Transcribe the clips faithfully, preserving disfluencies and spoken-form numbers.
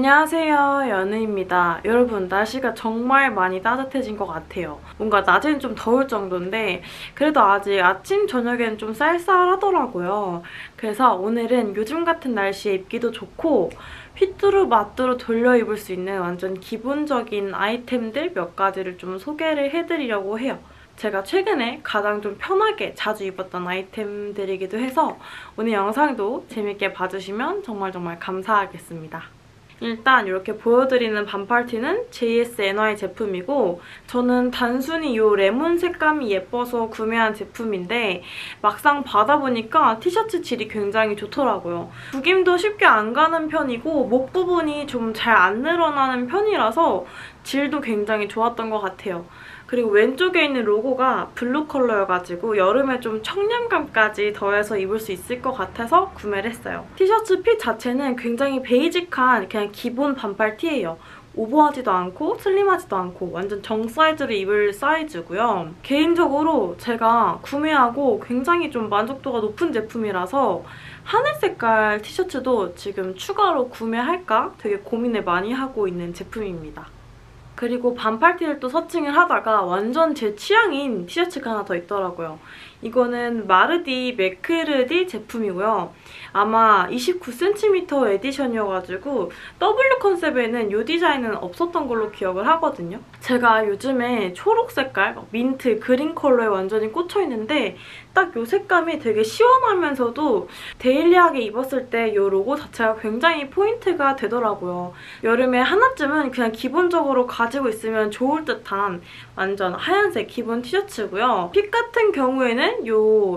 안녕하세요, 연우입니다. 여러분, 날씨가 정말 많이 따뜻해진 것 같아요. 뭔가 낮에는 좀 더울 정도인데 그래도 아직 아침, 저녁에는 좀 쌀쌀하더라고요. 그래서 오늘은 요즘 같은 날씨에 입기도 좋고 휘뚜루마뚜루 돌려 입을 수 있는 완전 기본적인 아이템들 몇 가지를 좀 소개를 해드리려고 해요. 제가 최근에 가장 좀 편하게 자주 입었던 아이템들이기도 해서 오늘 영상도 재밌게 봐주시면 정말 정말 감사하겠습니다. 일단 이렇게 보여드리는 반팔티는 제이에스엔와이 제품이고 저는 단순히 이 레몬 색감이 예뻐서 구매한 제품인데 막상 받아보니까 티셔츠 질이 굉장히 좋더라고요. 구김도 쉽게 안 가는 편이고 목 부분이 좀 잘 안 늘어나는 편이라서 질도 굉장히 좋았던 것 같아요. 그리고 왼쪽에 있는 로고가 블루 컬러여가지고 여름에 좀 청량감까지 더해서 입을 수 있을 것 같아서 구매를 했어요. 티셔츠 핏 자체는 굉장히 베이직한 그냥 기본 반팔티예요. 오버하지도 않고 슬림하지도 않고 완전 정 사이즈를 입을 사이즈고요. 개인적으로 제가 구매하고 굉장히 좀 만족도가 높은 제품이라서 하늘 색깔 티셔츠도 지금 추가로 구매할까 되게 고민을 많이 하고 있는 제품입니다. 그리고 반팔티를 또 서칭을 하다가 완전 제 취향인 티셔츠가 하나 더 있더라고요. 이거는 마르디 매크르디 제품이고요. 아마 이십구 센티미터 에디션이어가지고 더블유 컨셉에는 이 디자인은 없었던 걸로 기억을 하거든요. 제가 요즘에 초록 색깔, 민트, 그린 컬러에 완전히 꽂혀있는데 딱 이 색감이 되게 시원하면서도 데일리하게 입었을 때 이 로고 자체가 굉장히 포인트가 되더라고요. 여름에 하나쯤은 그냥 기본적으로 가지고 있으면 좋을 듯한 완전 하얀색 기본 티셔츠고요. 핏 같은 경우에는 이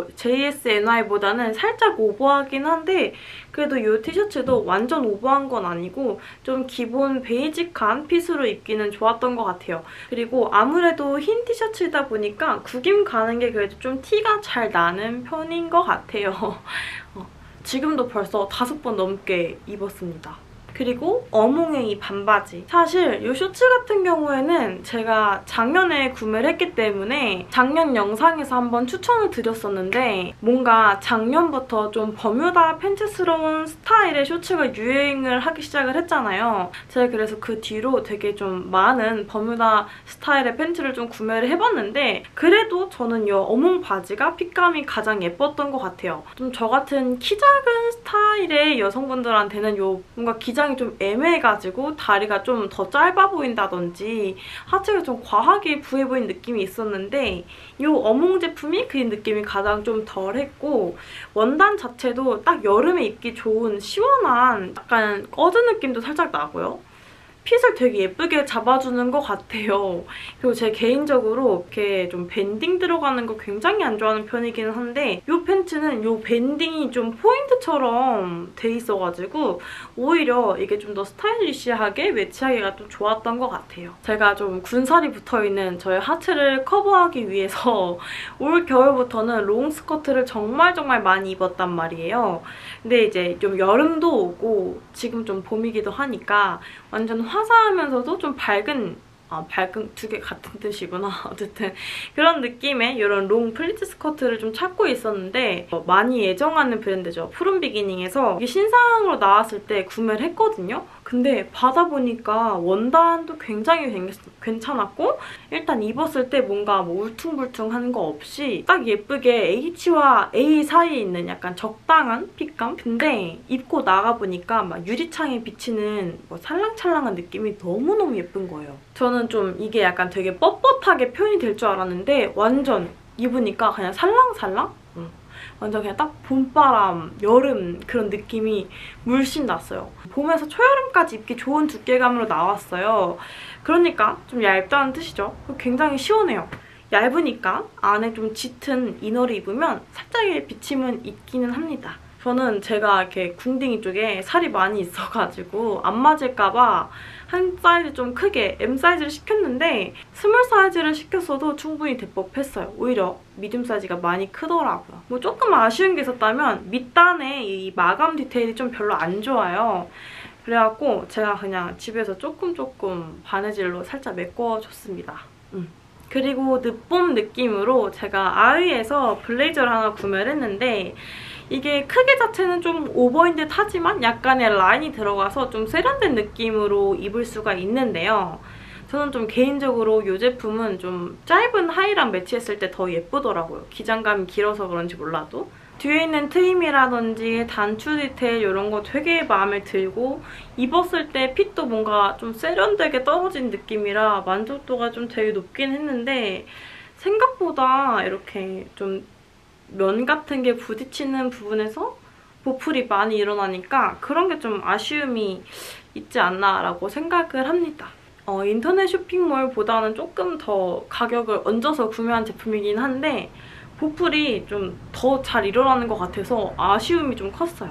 제이에스엔와이보다는 살짝 오버하긴 한데 그래도 이 티셔츠도 완전 오버한 건 아니고 좀 기본 베이직한 핏으로 입기는 좋았던 것 같아요. 그리고 아무래도 흰 티셔츠이다 보니까 구김 가는 게 그래도 좀 티가 잘 나는 편인 것 같아요. 어, 지금도 벌써 다섯 번 넘게 입었습니다. 그리고 어몽의 이 반바지. 사실 이 셔츠 같은 경우에는 제가 작년에 구매를 했기 때문에 작년 영상에서 한번 추천을 드렸었는데 뭔가 작년부터 좀 버뮤다 팬츠스러운 스타일의 셔츠가 유행을 하기 시작을 했잖아요. 제가 그래서 그 뒤로 되게 좀 많은 버뮤다 스타일의 팬츠를 좀 구매를 해봤는데 그래도 저는 이 어몽 바지가 핏감이 가장 예뻤던 것 같아요. 좀 저 같은 키 작은 스타일의 여성분들한테는 이 뭔가 기장 좀 애매해가지고 다리가 좀 더 짧아 보인다든지 하체가 좀 과하게 부해 보이는 느낌이 있었는데 이 어몽 제품이 그 느낌이 가장 좀 덜했고 원단 자체도 딱 여름에 입기 좋은 시원한 약간 꺼드 느낌도 살짝 나고요. 핏을 되게 예쁘게 잡아주는 것 같아요. 그리고 제 개인적으로 이렇게 좀 밴딩 들어가는 거 굉장히 안 좋아하는 편이기는 한데 이 팬츠는 이 밴딩이 좀 포인트처럼 돼 있어가지고 오히려 이게 좀 더 스타일리시하게 매치하기가 좀 좋았던 것 같아요. 제가 좀 군살이 붙어있는 저의 하체를 커버하기 위해서 올 겨울부터는 롱 스커트를 정말 정말 많이 입었단 말이에요. 근데 이제 좀 여름도 오고 지금 좀 봄이기도 하니까 완전 화사하면서도 좀 밝은, 아, 밝은 두 개 같은 뜻이구나. 어쨌든 그런 느낌의 이런 롱 플리츠 스커트를 좀 찾고 있었는데 어, 많이 애정하는 브랜드죠. 푸른 비기닝에서 이게 신상으로 나왔을 때 구매를 했거든요. 근데 받아보니까 원단도 굉장히 괜찮았고 일단 입었을 때 뭔가 뭐 울퉁불퉁한 거 없이 딱 예쁘게 H와 A 사이에 있는 약간 적당한 핏감? 근데 입고 나가보니까 막 유리창에 비치는 뭐 살랑찰랑한 느낌이 너무너무 예쁜 거예요. 저는 좀 이게 약간 되게 뻣뻣하게 표현이 될 줄 알았는데 완전 입으니까 그냥 살랑살랑? 응. 완전 그냥 딱 봄바람, 여름 그런 느낌이 물씬 났어요. 봄에서 초여름까지 입기 좋은 두께감으로 나왔어요. 그러니까 좀 얇다는 뜻이죠. 굉장히 시원해요. 얇으니까 안에 좀 짙은 이너를 입으면 살짝의 비침은 있기는 합니다. 저는 제가 이렇게 궁둥이 쪽에 살이 많이 있어가지고 안 맞을까봐 한 사이즈 좀 크게 엠 사이즈를 시켰는데 스몰 사이즈를 시켰어도 충분히 대법했어요. 오히려 미디움 사이즈가 많이 크더라고요. 뭐 조금 아쉬운 게 있었다면 밑단에 이 마감 디테일이 좀 별로 안 좋아요. 그래갖고 제가 그냥 집에서 조금 조금 바느질로 살짝 메꿔줬습니다. 음. 그리고 늦봄 느낌으로 제가 아이에서 블레이저를 하나 구매를 했는데 이게 크기 자체는 좀 오버인 듯 하지만 약간의 라인이 들어가서 좀 세련된 느낌으로 입을 수가 있는데요. 저는 좀 개인적으로 이 제품은 좀 짧은 하의랑 매치했을 때 더 예쁘더라고요. 기장감이 길어서 그런지 몰라도. 뒤에 있는 트임이라든지 단추 디테일 이런 거 되게 마음에 들고 입었을 때 핏도 뭔가 좀 세련되게 떨어진 느낌이라 만족도가 좀 되게 높긴 했는데 생각보다 이렇게 좀 면 같은 게 부딪히는 부분에서 보풀이 많이 일어나니까 그런 게 좀 아쉬움이 있지 않나라고 생각을 합니다. 어, 인터넷 쇼핑몰보다는 조금 더 가격을 얹어서 구매한 제품이긴 한데 보풀이 좀 더 잘 일어나는 것 같아서 아쉬움이 좀 컸어요.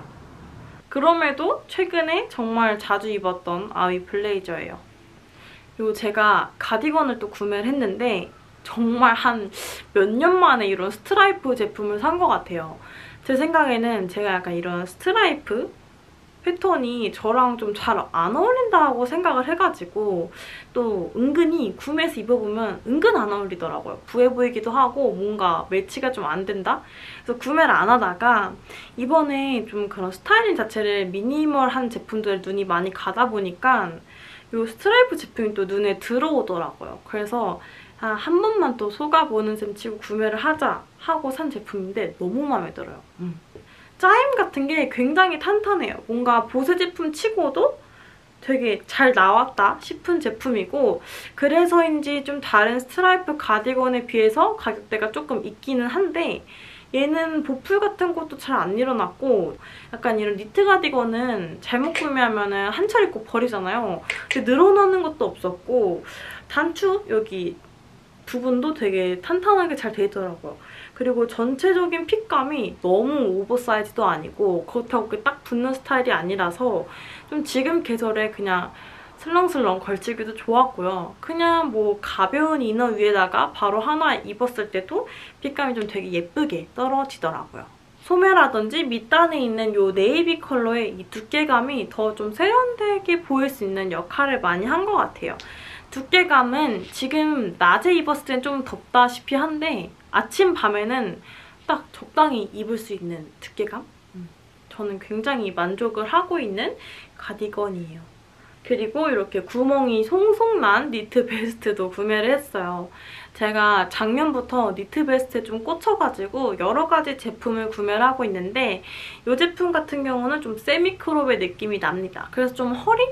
그럼에도 최근에 정말 자주 입었던 아위 블레이저예요. 그리고 제가 가디건을 또 구매를 했는데 정말 한 몇 년 만에 이런 스트라이프 제품을 산 것 같아요. 제 생각에는 제가 약간 이런 스트라이프 패턴이 저랑 좀 잘 안 어울린다고 생각을 해가지고 또 은근히 구매해서 입어보면 은근 안 어울리더라고요. 부해 보이기도 하고 뭔가 매치가 좀 안 된다? 그래서 구매를 안 하다가 이번에 좀 그런 스타일링 자체를 미니멀한 제품들에 눈이 많이 가다 보니까 이 스트라이프 제품이 또 눈에 들어오더라고요. 그래서 아, 한 번만 또 속아보는 셈 치고 구매를 하자 하고 산 제품인데 너무 마음에 들어요. 음. 짜임 같은 게 굉장히 탄탄해요. 뭔가 보세 제품 치고도 되게 잘 나왔다 싶은 제품이고 그래서인지 좀 다른 스트라이프 가디건에 비해서 가격대가 조금 있기는 한데 얘는 보풀 같은 것도 잘 안 일어났고 약간 이런 니트 가디건은 잘못 구매하면 한 철 입고 버리잖아요. 근데 늘어나는 것도 없었고 단추 여기 부분도 되게 탄탄하게 잘 돼 있더라고요. 그리고 전체적인 핏감이 너무 오버사이즈도 아니고 그렇다고 딱 붙는 스타일이 아니라서 좀 지금 계절에 그냥 슬렁슬렁 걸치기도 좋았고요. 그냥 뭐 가벼운 이너 위에다가 바로 하나 입었을 때도 핏감이 좀 되게 예쁘게 떨어지더라고요. 소매라든지 밑단에 있는 이 네이비 컬러의 이 두께감이 더 좀 세련되게 보일 수 있는 역할을 많이 한 것 같아요. 두께감은 지금 낮에 입었을 땐 좀 덥다시피 한데 아침, 밤에는 딱 적당히 입을 수 있는 두께감? 음. 저는 굉장히 만족을 하고 있는 가디건이에요. 그리고 이렇게 구멍이 송송 난 니트 베스트도 구매를 했어요. 제가 작년부터 니트 베스트에 좀 꽂혀가지고 여러 가지 제품을 구매를 하고 있는데 이 제품 같은 경우는 좀 세미크롭의 느낌이 납니다. 그래서 좀 허리?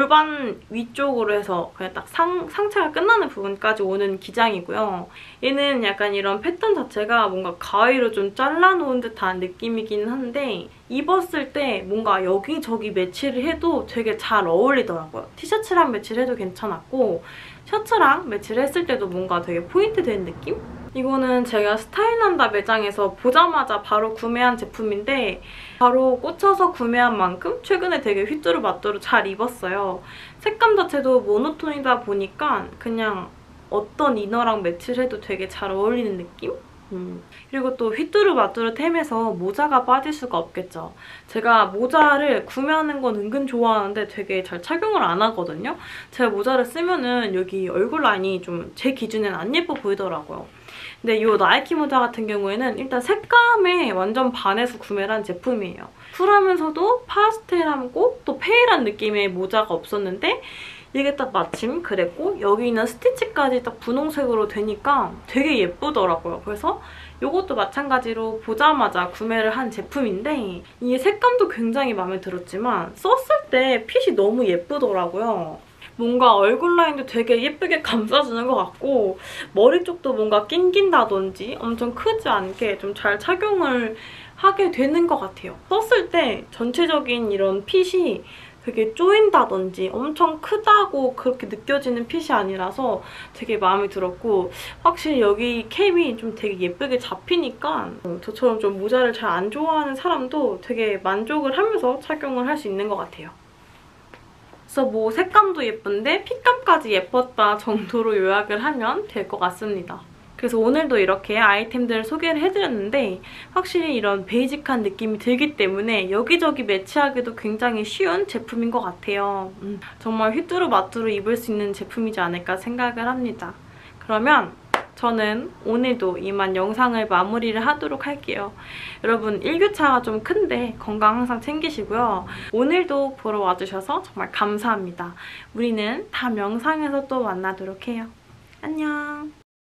골반 위쪽으로 해서 그냥 딱 상, 상체가 끝나는 부분까지 오는 기장이고요. 얘는 약간 이런 패턴 자체가 뭔가 가위로 좀 잘라놓은 듯한 느낌이긴 한데 입었을 때 뭔가 여기저기 매치를 해도 되게 잘 어울리더라고요. 티셔츠랑 매치를 해도 괜찮았고 셔츠랑 매치를 했을 때도 뭔가 되게 포인트 된 느낌? 이거는 제가 스타일난다 매장에서 보자마자 바로 구매한 제품인데 바로 꽂혀서 구매한 만큼 최근에 되게 휘뚜루마뚜루 잘 입었어요. 색감 자체도 모노톤이다 보니까 그냥 어떤 이너랑 매치를 해도 되게 잘 어울리는 느낌? 음. 그리고 또 휘뚜루마뚜루 템에서 모자가 빠질 수가 없겠죠. 제가 모자를 구매하는 건 은근 좋아하는데 되게 잘 착용을 안 하거든요. 제가 모자를 쓰면은 여기 얼굴 라인이 좀 제 기준엔 안 예뻐 보이더라고요. 근데 이 나이키 모자 같은 경우에는 일단 색감에 완전 반해서 구매를 한 제품이에요. 쿨하면서도 파스텔하고 또 페일한 느낌의 모자가 없었는데 이게 딱 마침 그랬고 여기 있는 스티치까지 딱 분홍색으로 되니까 되게 예쁘더라고요. 그래서 이것도 마찬가지로 보자마자 구매를 한 제품인데 이게 색감도 굉장히 마음에 들었지만 썼을 때 핏이 너무 예쁘더라고요. 뭔가 얼굴 라인도 되게 예쁘게 감싸주는 것 같고 머리 쪽도 뭔가 낑긴다든지 엄청 크지 않게 좀 잘 착용을 하게 되는 것 같아요. 썼을 때 전체적인 이런 핏이 되게 쪼인다든지 엄청 크다고 그렇게 느껴지는 핏이 아니라서 되게 마음에 들었고 확실히 여기 캡이 좀 되게 예쁘게 잡히니까 저처럼 좀 모자를 잘 안 좋아하는 사람도 되게 만족을 하면서 착용을 할 수 있는 것 같아요. 그래서 뭐 색감도 예쁜데 핏감까지 예뻤다 정도로 요약을 하면 될 것 같습니다. 그래서 오늘도 이렇게 아이템들을 소개를 해드렸는데 확실히 이런 베이직한 느낌이 들기 때문에 여기저기 매치하기도 굉장히 쉬운 제품인 것 같아요. 음, 정말 휘뚜루마뚜루 입을 수 있는 제품이지 않을까 생각을 합니다. 그러면 저는 오늘도 이만 영상을 마무리를 하도록 할게요. 여러분 일교차가 좀 큰데 건강 항상 챙기시고요. 오늘도 보러 와주셔서 정말 감사합니다. 우리는 다음 영상에서 또 만나도록 해요. 안녕.